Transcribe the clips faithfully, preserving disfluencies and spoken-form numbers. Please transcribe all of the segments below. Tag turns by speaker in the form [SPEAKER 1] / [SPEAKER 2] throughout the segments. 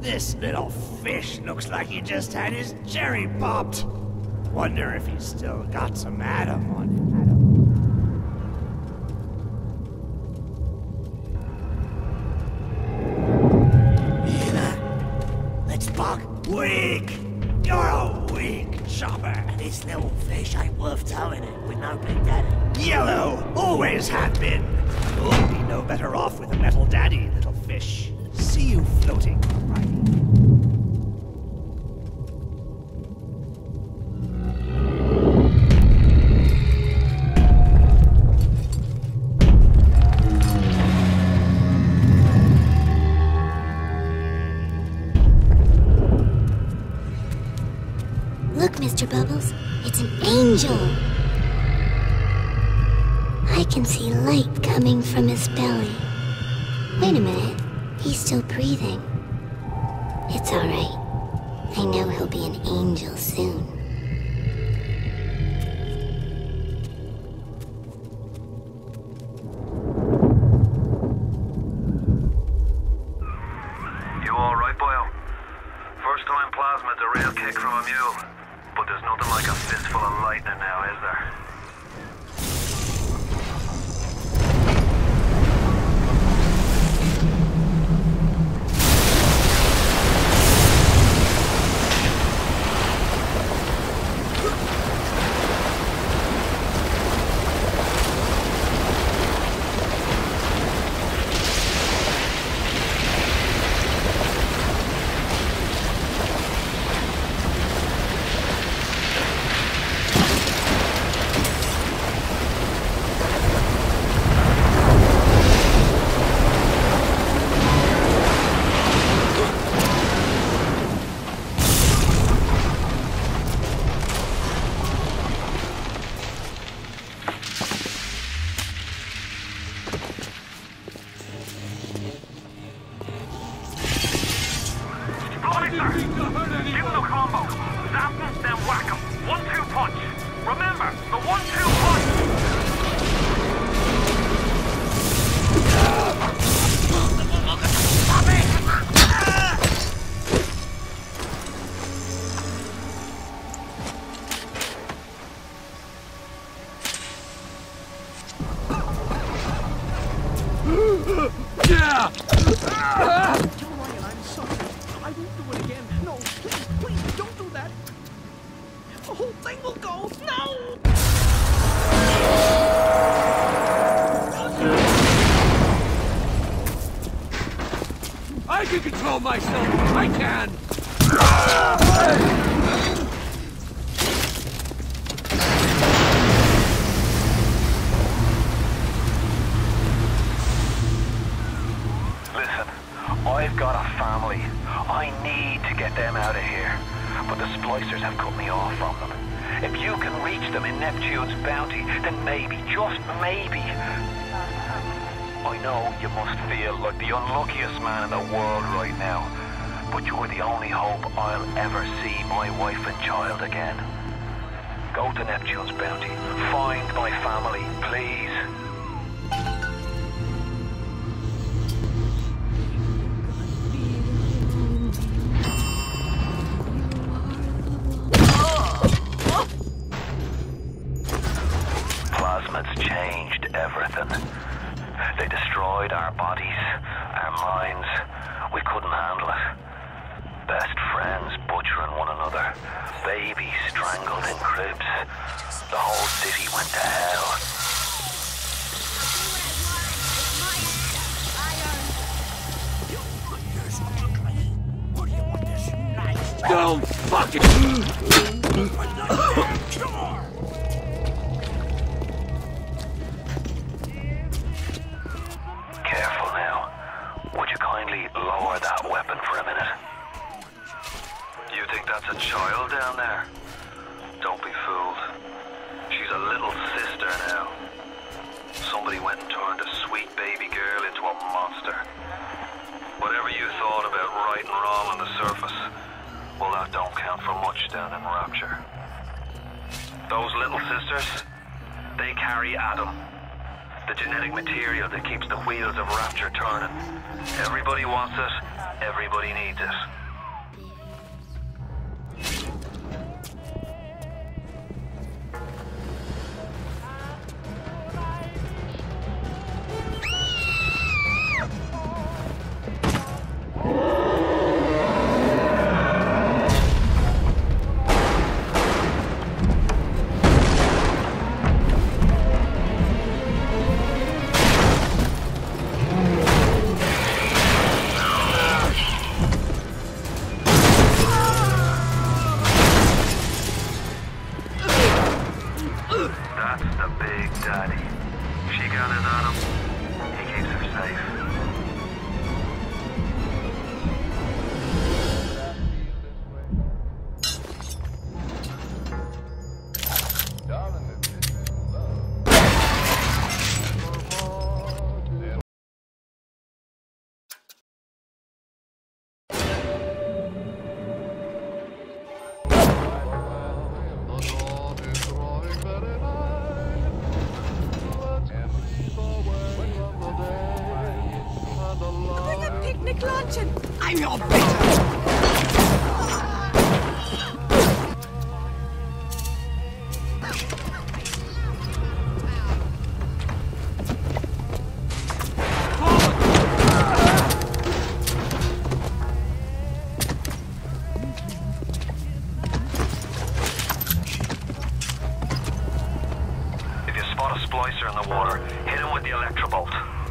[SPEAKER 1] This little fish looks like he just had his cherry popped. Wonder if he's still got some Adam on him. Let's bug. Weak! You're a weak chopper.
[SPEAKER 2] This little fish ain't worth towing it with no big daddy.
[SPEAKER 1] Yellow, always have been. You'll be no better off with a metal daddy, little fish. See you floating, Riley.
[SPEAKER 3] Look, Mister Bubbles, it's an angel. I can see light coming from his belly. Wait a minute, he's still breathing. It's alright. I know he'll be an angel soon.
[SPEAKER 4] You alright, Boyle? First time plasmid's a real kick from a mule. But there's nothing like a fistful of lightning now, is there?
[SPEAKER 5] Myself, I can!
[SPEAKER 4] Listen, I've got a family. I need to get them out of here. But the splicers have cut me off from them. If you can reach them in Neptune's bounty, then maybe, just maybe... I know you must feel like the unluckiest man in the world right now, but you're the only hope I'll ever see my wife and child again. Go to Neptune's bounty. Find my family, please. Plasmid's changed everything. They destroyed our bodies, our minds. We couldn't handle it. Best friends butchering one another. Babies strangled in cribs. The whole city went to hell.
[SPEAKER 5] Don't fucking...
[SPEAKER 4] Careful now. Would you kindly lower that weapon for a minute? You think that's a child down there? Don't be fooled. She's a little sister now. Somebody went and turned a sweet baby girl into a monster. Whatever you thought about right and wrong on the surface, well, that don't count for much down in Rapture. Those little sisters, they carry Adam. The genetic material that keeps the wheels of Rapture turning. Everybody wants it, Everybody needs it.
[SPEAKER 6] I'm your bitter!
[SPEAKER 4] If you spot a splicer in the water, hit him with the electrobolt.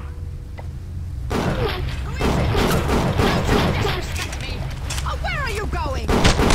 [SPEAKER 6] Where are you going?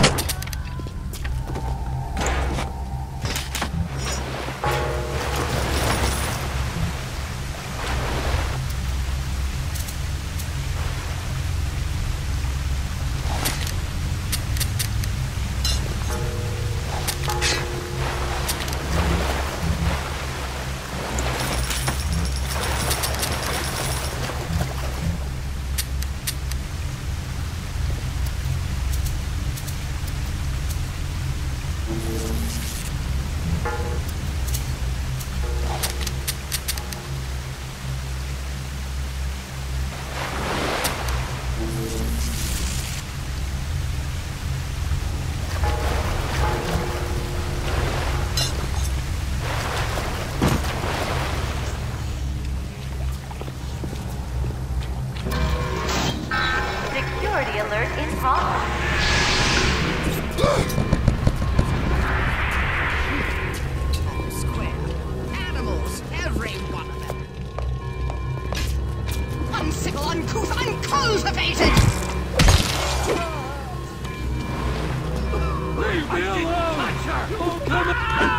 [SPEAKER 7] Security alert in progress.
[SPEAKER 6] Square. Animals, every one of them. Uncivil, uncouth, uncultivated!
[SPEAKER 5] Leave me alone! Don't come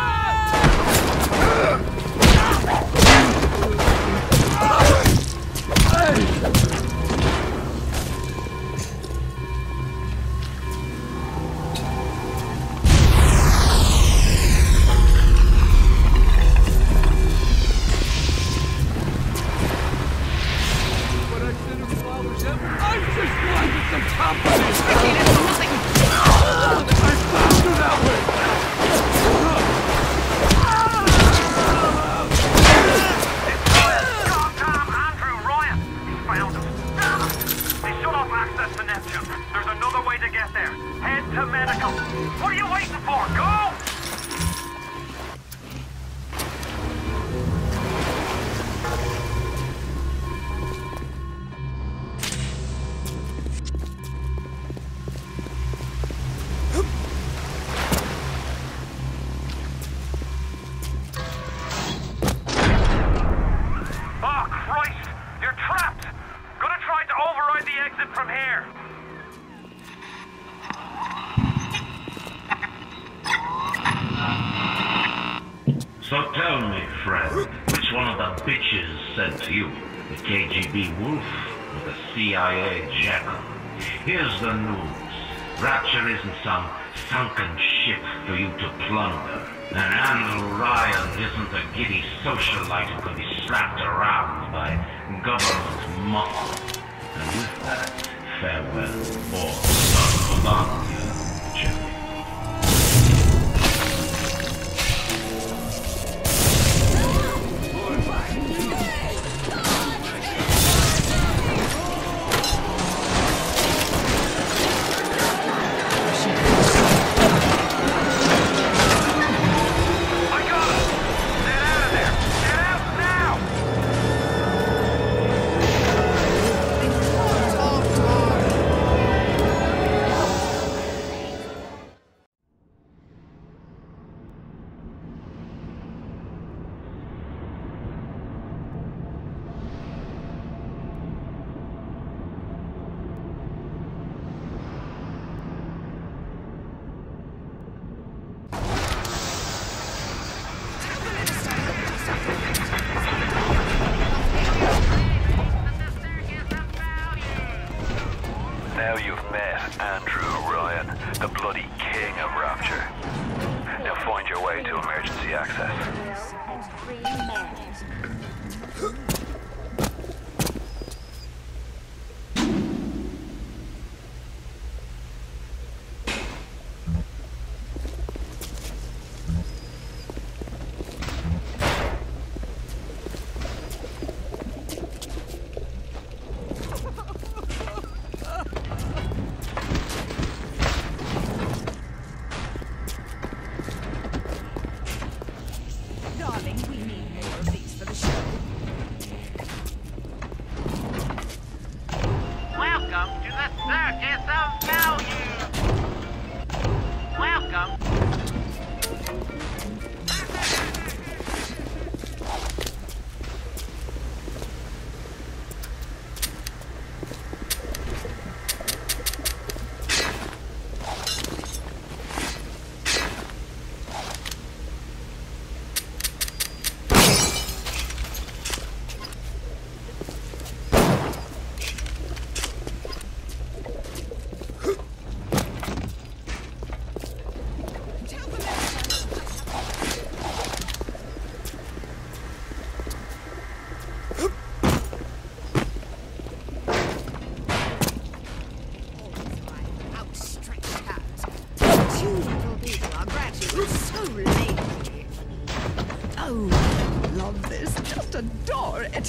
[SPEAKER 5] I'm just wanted some company!
[SPEAKER 6] Nothing!
[SPEAKER 5] I found you that way!
[SPEAKER 4] Goddamn Andrew Ryan! He found him. Damn it! They shut off access to Neptune. There's another way to get there. Head to medical. What are you waiting for? Go! Oh, Christ! You're trapped! Gonna try to override the exit from here.
[SPEAKER 8] So tell me, friend, which one of the bitches sent you? The K G B wolf or the C I A jackal? Here's the news. Rapture isn't some sunken ship for you to plunder. And Andrew Ryan isn't a giddy socialite who can be slapped around by government muscle. And with that, farewell, or so long, Jimmy.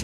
[SPEAKER 6] it!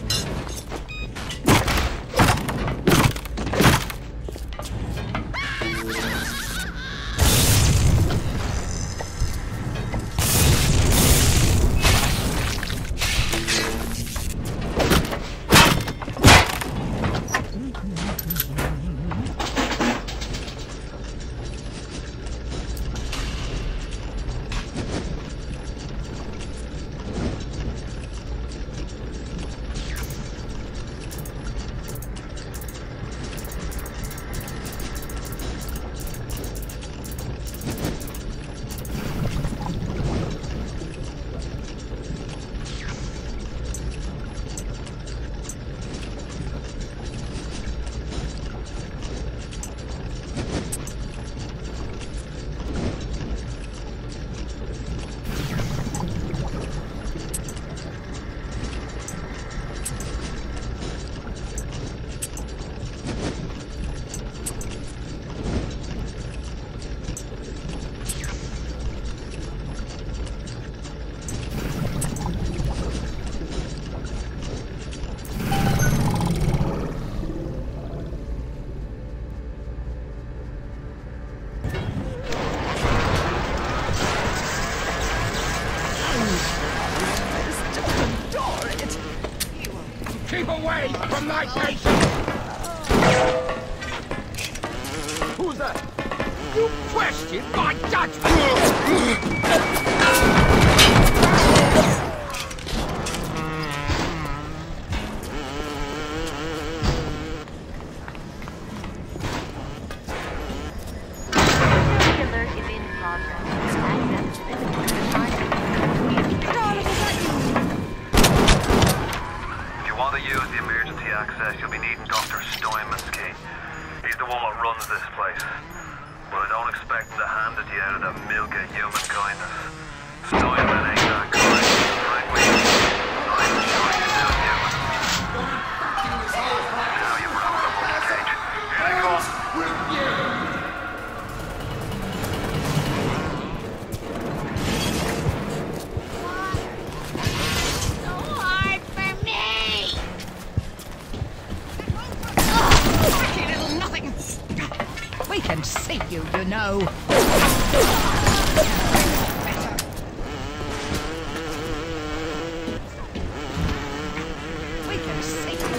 [SPEAKER 5] Keep away from my patient! Who's that? You question my judgment!
[SPEAKER 6] You, you know. We can see you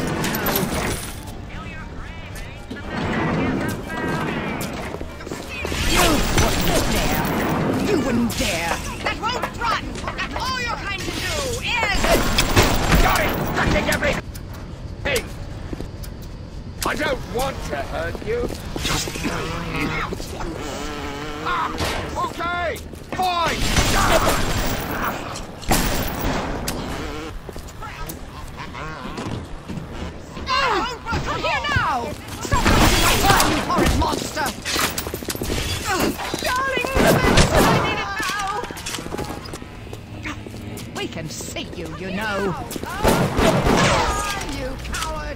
[SPEAKER 6] You wouldn't dare. You wouldn't dare. That won't run. That's all you're trying to do is...
[SPEAKER 5] Got it! Touching everything! Hey! I don't want to hurt you. Ah, okay! Fine!
[SPEAKER 6] Come here now! Stop touching my fur, you horrid monster! Darling, I need it now! We can see you, you know. You coward!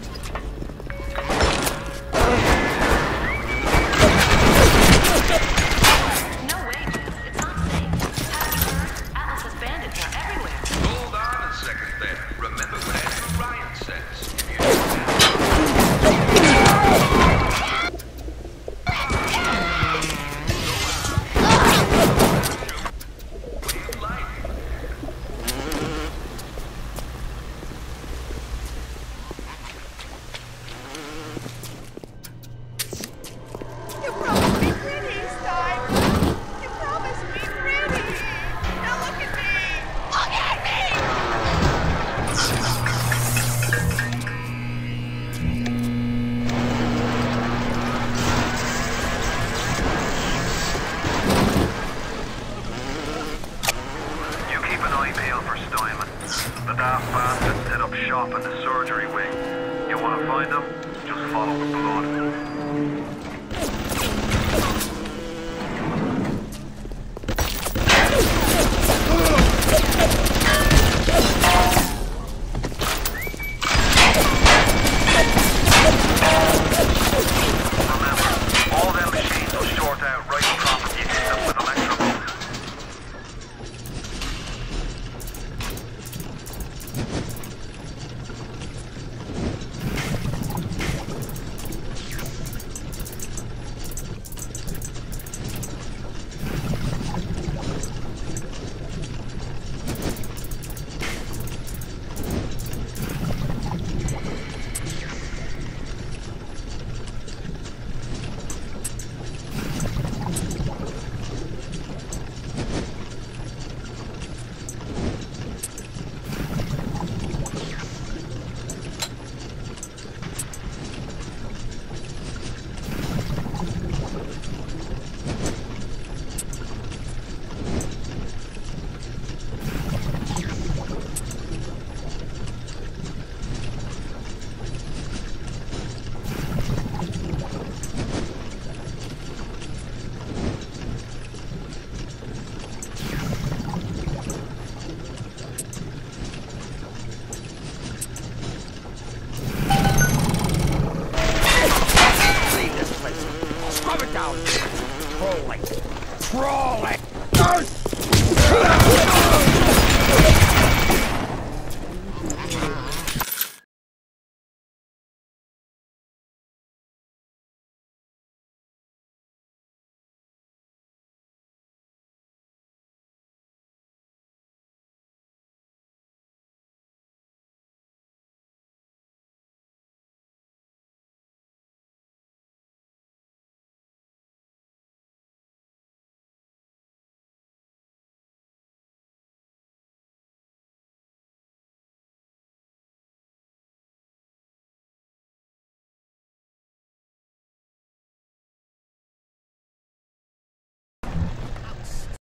[SPEAKER 5] crawling. Crawling!